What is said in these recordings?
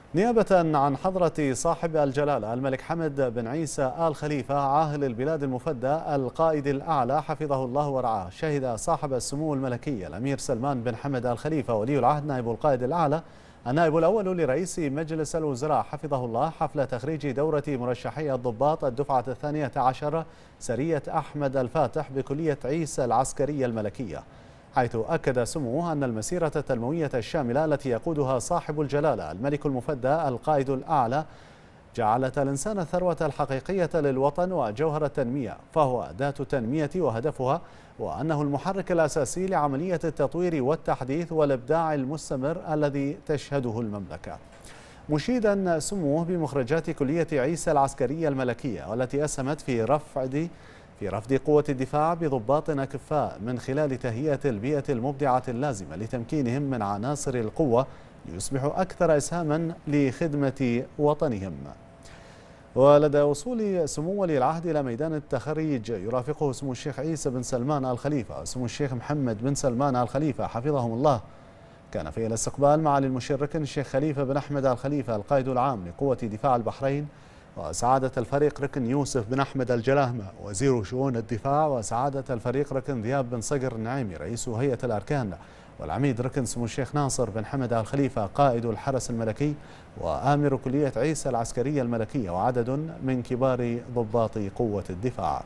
نيابة عن حضرة صاحب الجلالة الملك حمد بن عيسى آل خليفة عاهل البلاد المفدى القائد الأعلى حفظه الله ورعاه، شهد صاحب السمو الملكي الأمير سلمان بن حمد آل خليفة ولي العهد نائب القائد الأعلى النائب الأول لرئيس مجلس الوزراء حفظه الله حفل تخريج دورة مرشحي الضباط الدفعة 12 سرية أحمد الفاتح بكلية عيسى العسكرية الملكية، حيث أكد سموه أن المسيرة التنموية الشاملة التي يقودها صاحب الجلالة الملك المفدى القائد الأعلى جعلت الإنسان الثروة الحقيقية للوطن وجوهر التنمية، فهو أداة التنمية وهدفها، وأنه المحرك الأساسي لعملية التطوير والتحديث والإبداع المستمر الذي تشهده المملكة. مشيدا سموه بمخرجات كلية عيسى العسكرية الملكية والتي أسهمت في رفض قوة الدفاع بضباط أكفاء من خلال تهيئة البيئة المبدعة اللازمة لتمكينهم من عناصر القوة ليصبحوا أكثر إسهاما لخدمة وطنهم. ولدى وصول سمو ولي العهد إلى ميدان التخريج يرافقه سمو الشيخ عيسى بن سلمان آل خليفة وسمو الشيخ محمد بن سلمان آل خليفة حفظهم الله. كان في الاستقبال معالي المشير ركن الشيخ خليفة بن أحمد آل خليفة القائد العام لقوة دفاع البحرين، وسعادة الفريق ركن يوسف بن أحمد الجلاهمة وزير شؤون الدفاع، وسعادة الفريق ركن ذياب بن صقر النعيمي رئيس هيئة الأركان، والعميد ركن سمو الشيخ ناصر بن حمد آل خليفة قائد الحرس الملكي وآمر كلية عيسى العسكرية الملكية، وعدد من كبار ضباط قوة الدفاع.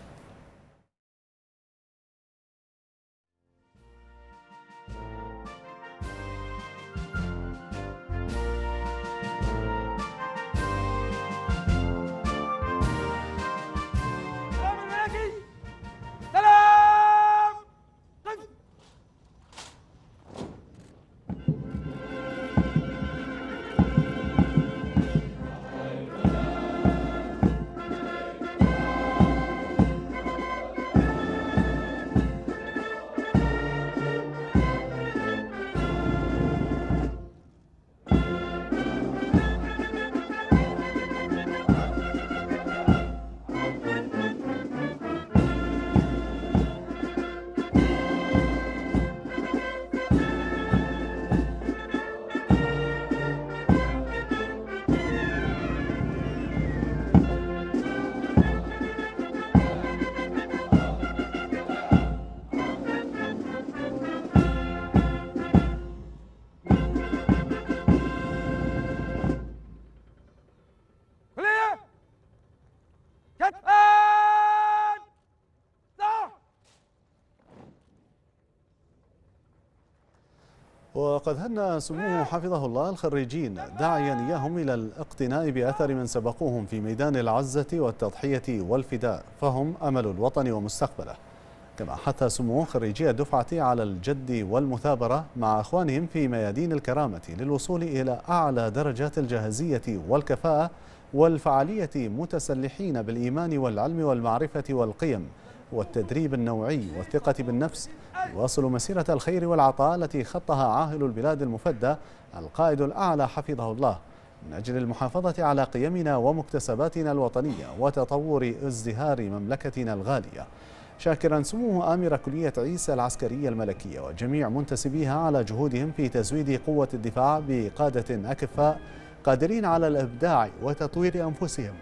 وقد هنأ سموه حفظه الله الخريجين داعيا إياهم إلى الاقتناء بأثر من سبقوهم في ميدان العزة والتضحية والفداء، فهم أمل الوطن ومستقبله. كما حث سموه خريجي الدفعة على الجد والمثابرة مع أخوانهم في ميادين الكرامة للوصول إلى أعلى درجات الجاهزية والكفاءة والفعالية، متسلحين بالإيمان والعلم والمعرفة والقيم والتدريب النوعي والثقة بالنفس، يواصل مسيرة الخير والعطاء التي خطها عاهل البلاد المفدى القائد الأعلى حفظه الله من أجل المحافظة على قيمنا ومكتسباتنا الوطنية وتطور ازدهار مملكتنا الغالية، شاكرا سموه آمر كلية عيسى العسكرية الملكية وجميع منتسبيها على جهودهم في تزويد قوة الدفاع بقادة أكفاء قادرين على الإبداع وتطوير أنفسهم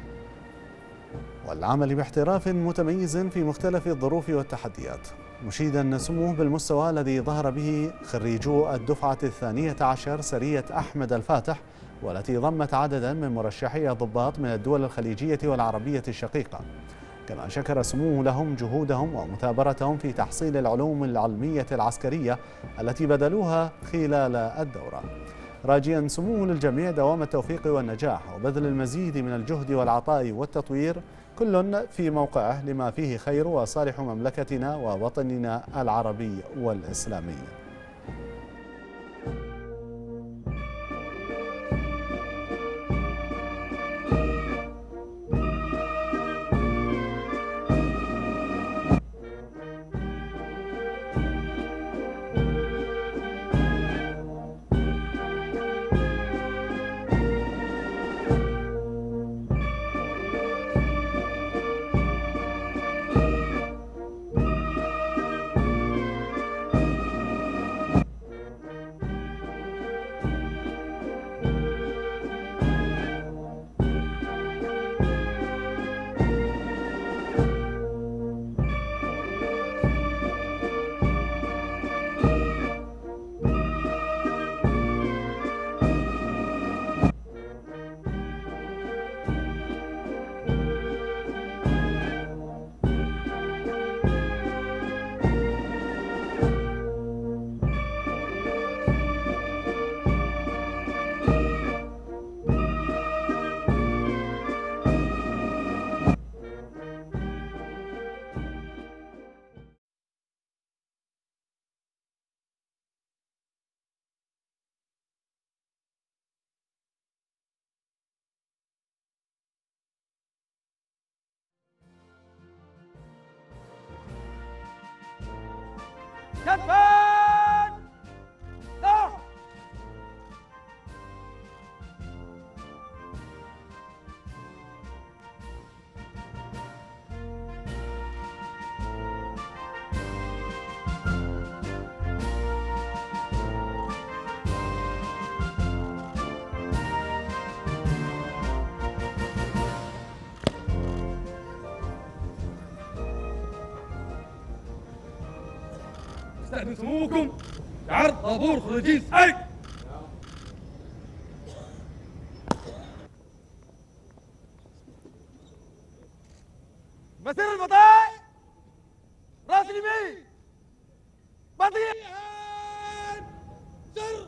والعمل باحتراف متميز في مختلف الظروف والتحديات، مشيدا سموه بالمستوى الذي ظهر به خريجو الدفعة 12 سرية أحمد الفاتح، والتي ضمت عددا من مرشحي الضباط من الدول الخليجية والعربية الشقيقة. كما شكر سموه لهم جهودهم ومثابرتهم في تحصيل العلوم العلمية العسكرية التي بذلوها خلال الدورة، راجيا سموه للجميع دوام التوفيق والنجاح وبذل المزيد من الجهد والعطاء والتطوير، كل في موقعه لما فيه خير وصالح مملكتنا ووطننا العربي والإسلامي. كتفان صح. استأذن سموكم بعرض طابور خروجي سعيد. مسير البطاء راس اليمين بطيء سر.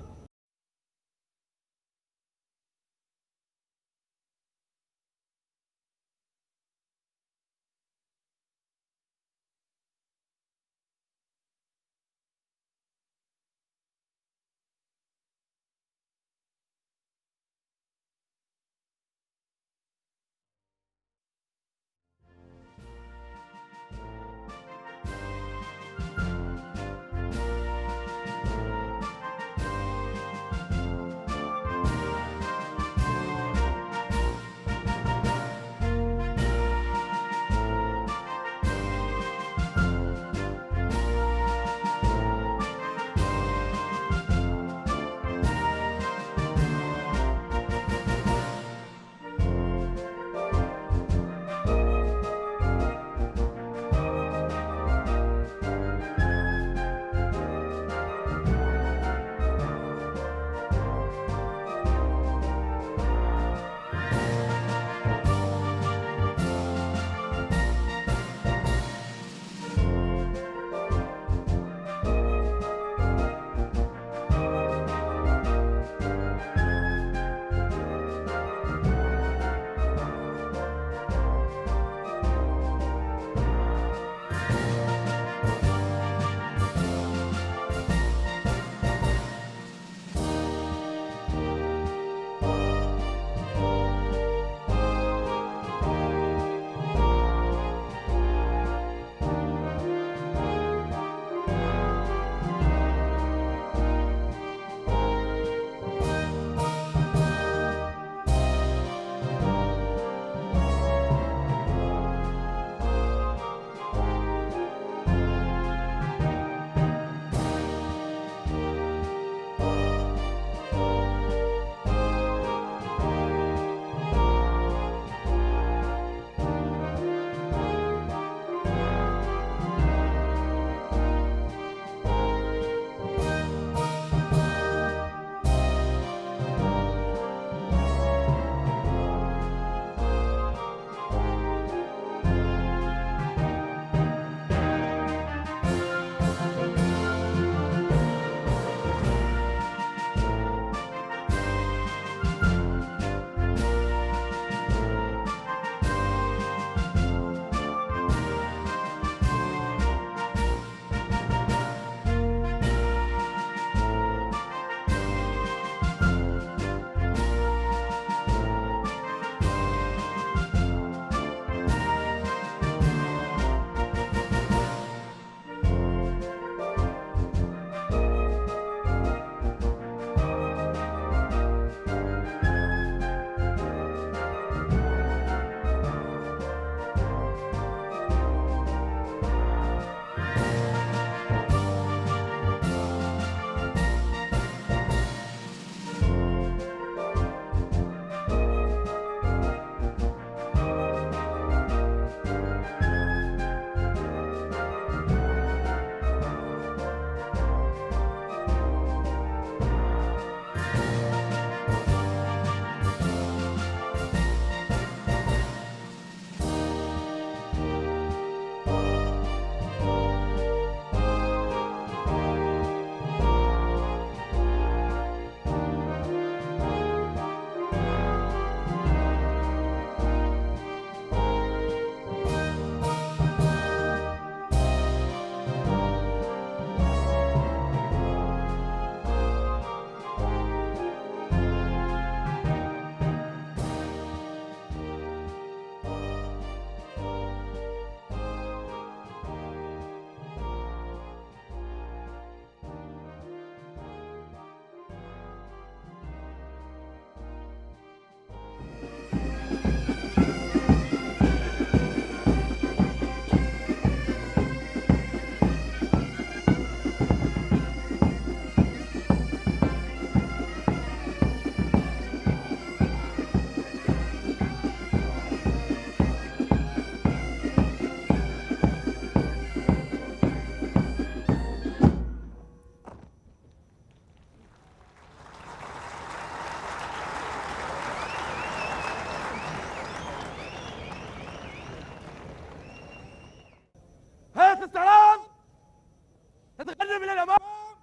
نرمي للامام.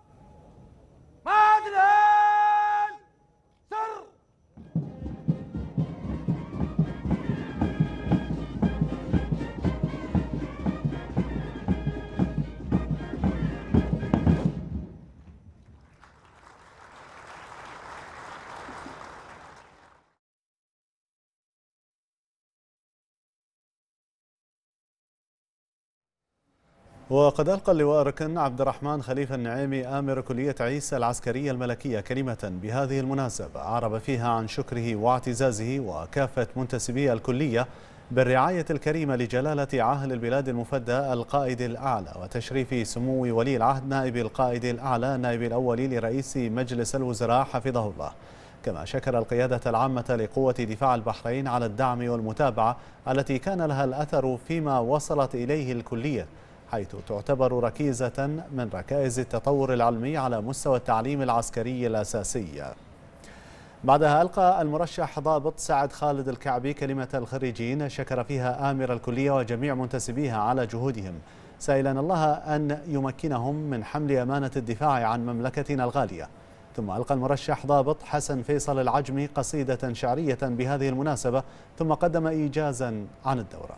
معدن سر. وقد ألقى اللواء ركن عبد الرحمن خليفة النعيمي آمر كلية عيسى العسكرية الملكية كلمة بهذه المناسبة عرب فيها عن شكره واعتزازه وكافة منتسبي الكلية بالرعاية الكريمة لجلالة عاهل البلاد المفدى القائد الأعلى وتشريف سمو ولي العهد نائب القائد الأعلى النائب الأول لرئيس مجلس الوزراء حفظه الله. كما شكر القيادة العامة لقوة دفاع البحرين على الدعم والمتابعة التي كان لها الأثر فيما وصلت إليه الكلية، حيث تعتبر ركيزة من ركائز التطور العلمي على مستوى التعليم العسكري الأساسي. بعدها ألقى المرشح ضابط سعد خالد الكعبي كلمة الخريجين شكر فيها آمر الكلية وجميع منتسبيها على جهودهم، سائلا الله أن يمكنهم من حمل أمانة الدفاع عن مملكتنا الغالية. ثم ألقى المرشح ضابط حسن فيصل العجمي قصيدة شعرية بهذه المناسبة، ثم قدم إيجازا عن الدورة.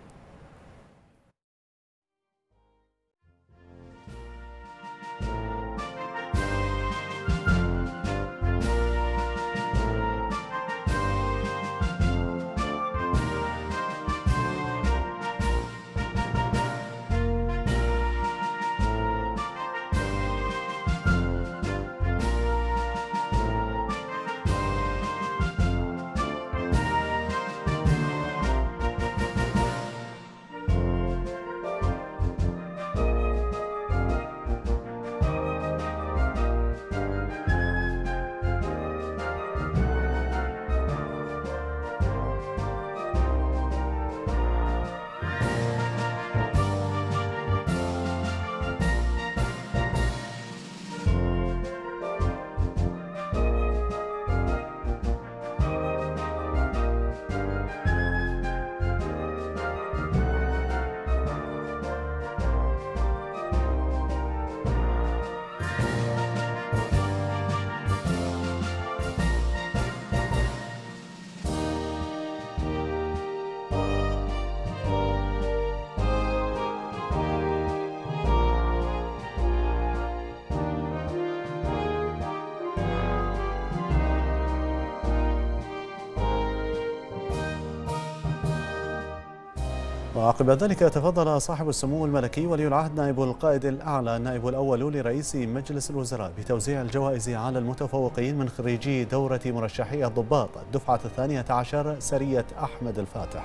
وعقب ذلك تفضل صاحب السمو الملكي ولي العهد نائب القائد الأعلى النائب الأول لرئيس مجلس الوزراء بتوزيع الجوائز على المتفوقين من خريجي دورة مرشحي الضباط الدفعة 12 سرية أحمد الفاتح.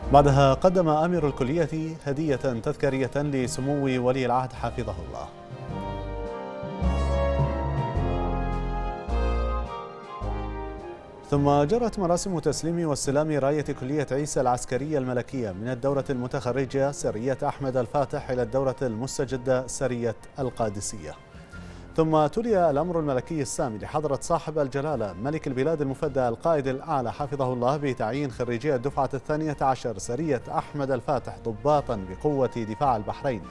بعدها قدم أمير الكلية هدية تذكارية لسمو ولي العهد حفظه الله. ثم جرت مراسم تسليم واستلام راية كلية عيسى العسكرية الملكية من الدورة المتخرجة سرية أحمد الفاتح إلى الدورة المستجدة سرية القادسية. ثم تلي الأمر الملكي السامي لحضرة صاحب الجلالة ملك البلاد المفدى القائد الأعلى حفظه الله بتعيين خريجي الدفعة 12 سرية أحمد الفاتح ضباطا بقوة دفاع البحرين.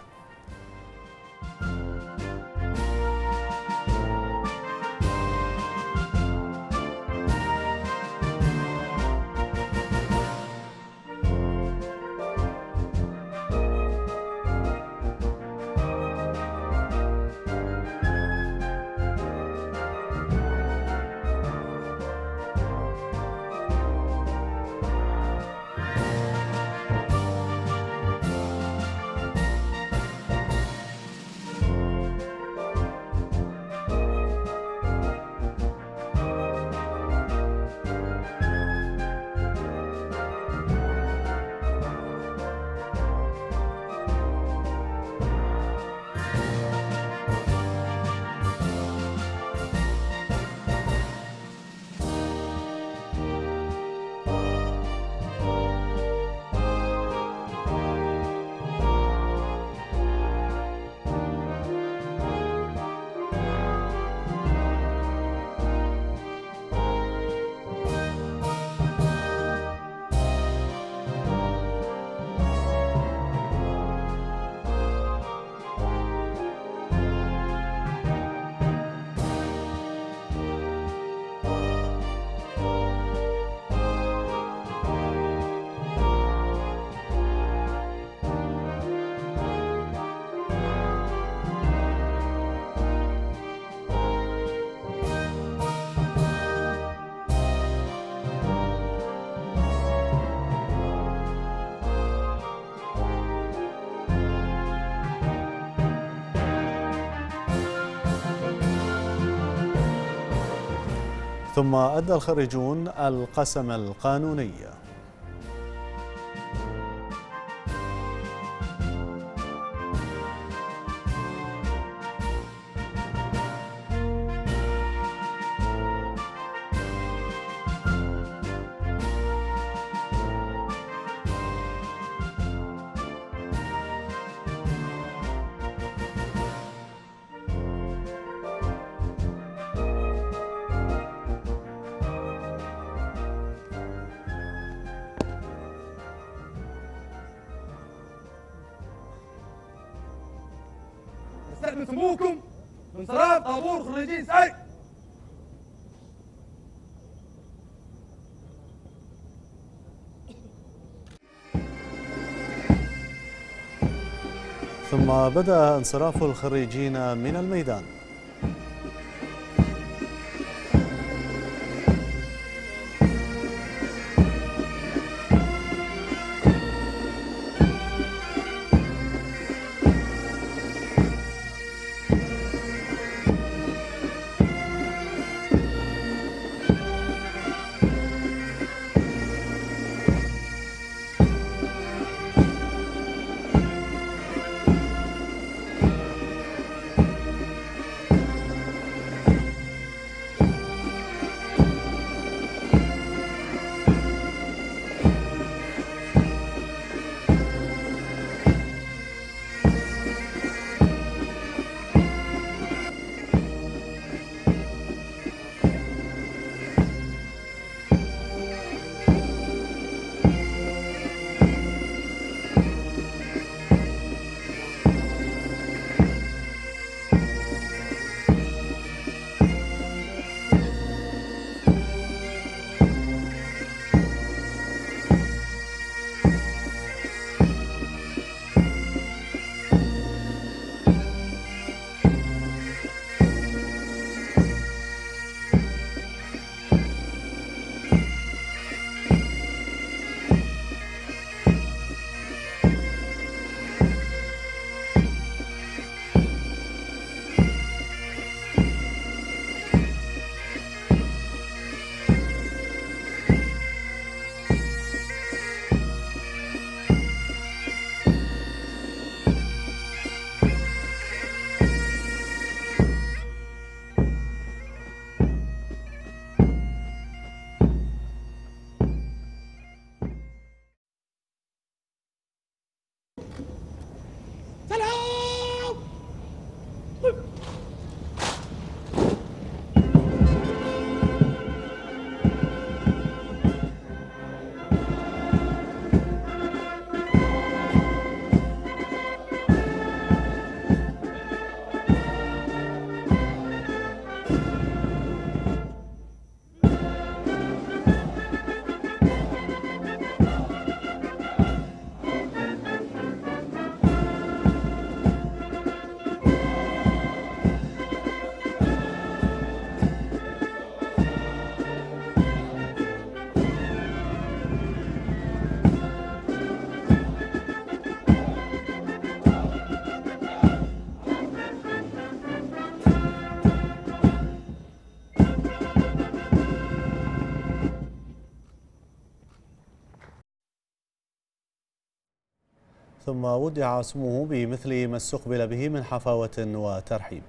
ثم أدى الخريجون القسم القانوني. استأذن سموكم بانصراف طابور خريجين سعي. ثم بدأ انصراف الخريجين من الميدان. ثم ودع سموه بمثل ما استقبل به من حفاوة وترحيب.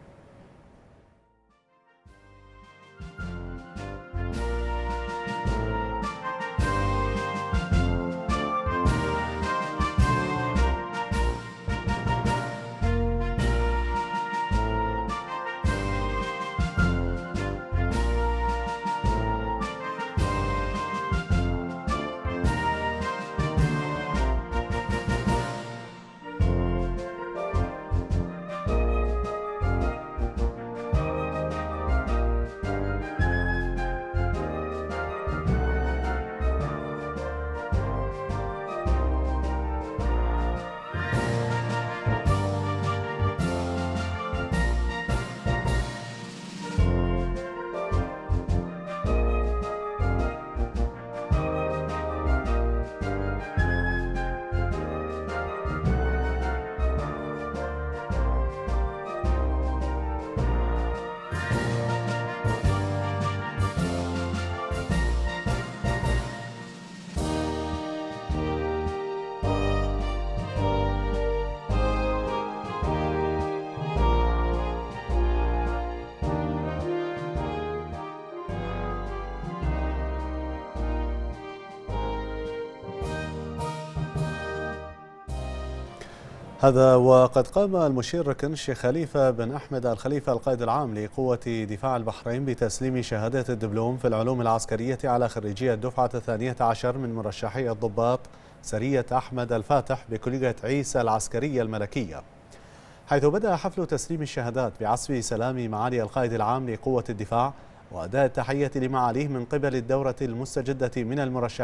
هذا وقد قام المشير ركن الشيخ خليفة بن أحمد آل خليفة القائد العام لقوة دفاع البحرين بتسليم شهادات الدبلوم في العلوم العسكرية على خريجي الدفعة 12 من مرشحي الضباط سرية أحمد الفاتح بكلية عيسى العسكرية الملكية، حيث بدأ حفل تسليم الشهادات بعصف سلام معالي القائد العام لقوة الدفاع وأداء التحية لمعاليه من قبل الدورة المستجدة من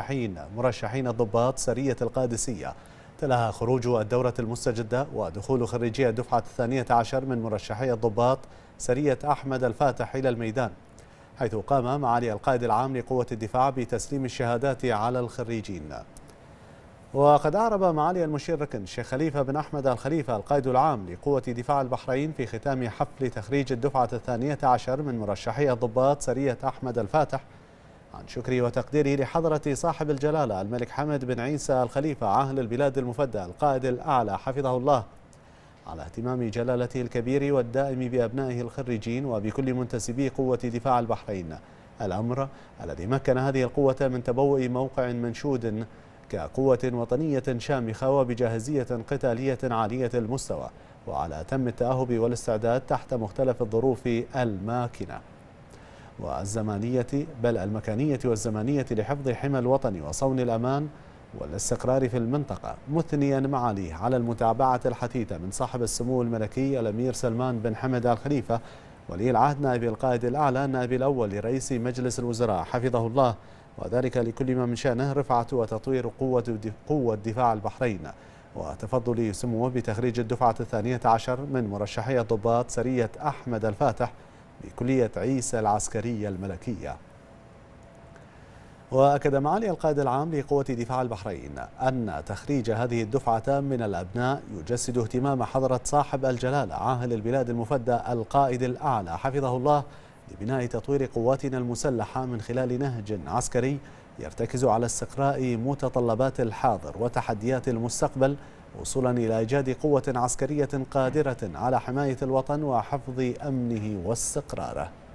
مرشحين الضباط سرية القادسية. تلاها خروج الدورة المستجدة ودخول خريجي الدفعة 12 من مرشحي الضباط سرية أحمد الفاتح إلى الميدان، حيث قام معالي القائد العام لقوة الدفاع بتسليم الشهادات على الخريجين. وقد أعرب معالي المشير ركن الشيخ خليفة بن أحمد آل خليفة القائد العام لقوة دفاع البحرين في ختام حفل تخريج الدفعة 12 من مرشحي الضباط سرية أحمد الفاتح عن شكره وتقديره لحضرة صاحب الجلالة الملك حمد بن عيسى آل خليفة عاهل البلاد المفدى القائد الأعلى حفظه الله على اهتمام جلالته الكبير والدائم بأبنائه الخريجين وبكل منتسبي قوة دفاع البحرين، الأمر الذي مكن هذه القوة من تبوء موقع منشود كقوة وطنية شامخة وبجاهزية قتالية عالية المستوى وعلى أتم التأهب والاستعداد تحت مختلف الظروف الماكنة والزمانية بل المكانية والزمانية لحفظ حمى الوطن وصون الأمان والاستقرار في المنطقة، مثنيا معاليه على المتابعة الحثيثة من صاحب السمو الملكي الأمير سلمان بن حمد آل خليفة ولي العهد نائب القائد الأعلى النائب الأول لرئيس مجلس الوزراء حفظه الله، وذلك لكل ما من شأنه رفعة وتطوير قوة دفاع البحرين وتفضل سموه بتخريج الدفعة 12 من مرشحي الضباط سرية أحمد الفاتح بكلية عيسى العسكرية الملكية. وأكد معالي القائد العام لقوة دفاع البحرين أن تخريج هذه الدفعة من الأبناء يجسد اهتمام حضرة صاحب الجلالة عاهل البلاد المفدى القائد الأعلى حفظه الله لبناء تطوير قواتنا المسلحة من خلال نهج عسكري يرتكز على استقراء متطلبات الحاضر وتحديات المستقبل وصولا إلى إيجاد قوة عسكرية قادرة على حماية الوطن وحفظ أمنه واستقراره.